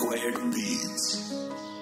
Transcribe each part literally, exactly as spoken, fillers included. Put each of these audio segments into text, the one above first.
Squared Beats.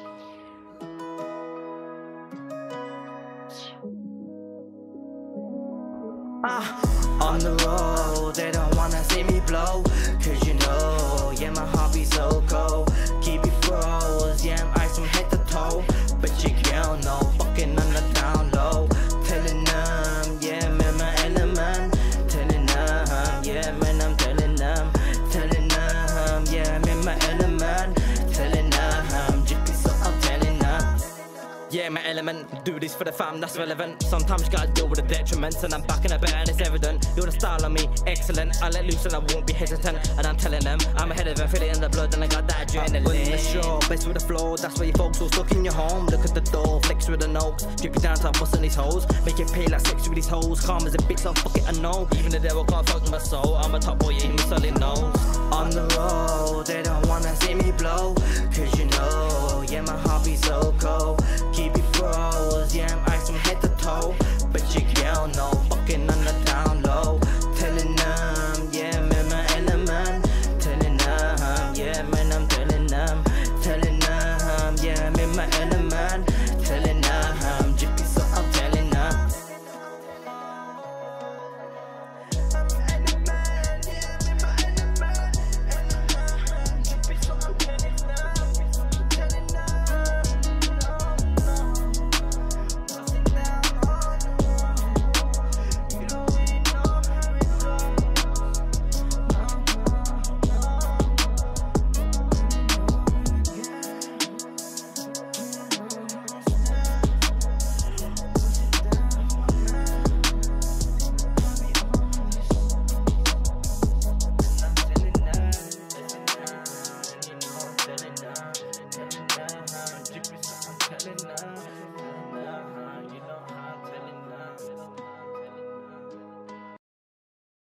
Uh, on the road, they don't wanna see me blow. Cause you know, yeah, my heart be so cold. Keep it froze, yeah, I'm ice from head to toe. But your girl know, fucking on the down low. Telling them, yeah, man, my element. Telling them, yeah, man, I'm telling them. Telling them, yeah, I'm in my element. Telling them, jippy, so I'm telling them. Yeah, my element, do this for the fam, that's relevant. Sometimes you gotta deal with the detriments, and I'm back in a bit and it's evident. You're the style on me, excellent. I let loose and I won't be hesitant. And I'm telling them, I'm ahead of them, feel it in the blood, and I got that adrenaline. Up in the show, best with the flow, that's where you folks all stuck in your home. Look at the door, flex with the notes, dripping down to busting these hoes. Make it pay like sex with these hoes, calm as a bitch, so fuck it, I know. Even the devil can't fuck my soul, I'm a top boy, yeah, he solid knows. On the road, they don't wanna see me blow. Cause you know, yeah, my heart be so cold.